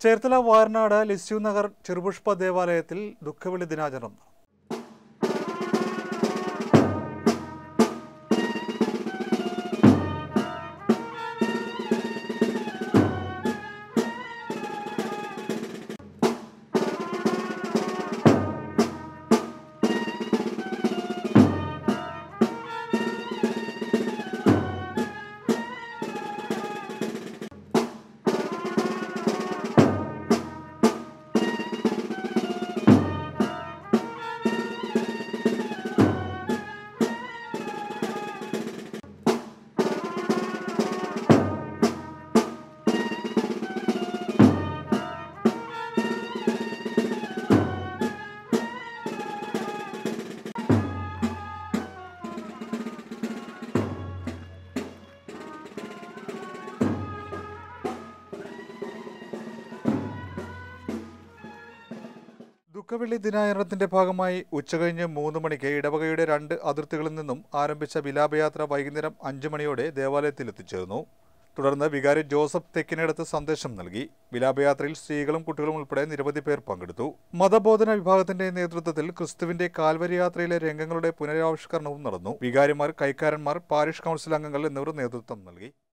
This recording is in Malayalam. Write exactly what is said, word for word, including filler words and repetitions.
ചേർത്തല വാരനാട് ലിസ്യു നഗർ ചെറുപുഷ്പ ദേവാലയത്തിൽ ദുഃഖവെള്ളി ദിനാചരണം. ദുഃഖവെള്ളി ദിനാചരണത്തിന്റെ ഭാഗമായി ഉച്ചകഴിഞ്ഞ് മൂന്ന് മണിക്ക് ഇടവകയുടെ രണ്ട് അതിർത്തികളിൽ നിന്നും ആരംഭിച്ച വിലാപയാത്ര വൈകുന്നേരം അഞ്ചു മണിയോടെ ദേവാലയത്തിൽ എത്തിച്ചേർന്നു. തുടർന്ന് വികാരി ജോസഫ് തെക്കിനടുത്ത് സന്ദേശം നൽകി. വിലാപയാത്രയിൽ സ്ത്രീകളും കുട്ടികളും ഉൾപ്പെടെ നിരവധി പേർ പങ്കെടുത്തു. മതബോധന വിഭാഗത്തിന്റെ നേതൃത്വത്തിൽ ക്രിസ്തുവിന്റെ കാൽവരി യാത്രയിലെ രംഗങ്ങളുടെ പുനരാവിഷ്കരണവും നടന്നു. വികാരിമാർ, കൈക്കാരന്മാർ, പാരിഷ് കൗൺസിൽ അംഗങ്ങൾ എന്നിവർ നേതൃത്വം നൽകി.